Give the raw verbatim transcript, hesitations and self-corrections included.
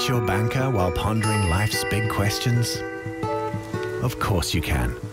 reach your banker while pondering life's big questions? Of course you can.